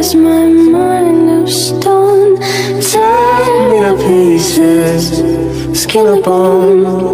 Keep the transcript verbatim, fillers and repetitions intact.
is my mind of stone. Tear me to pieces, skin and bone.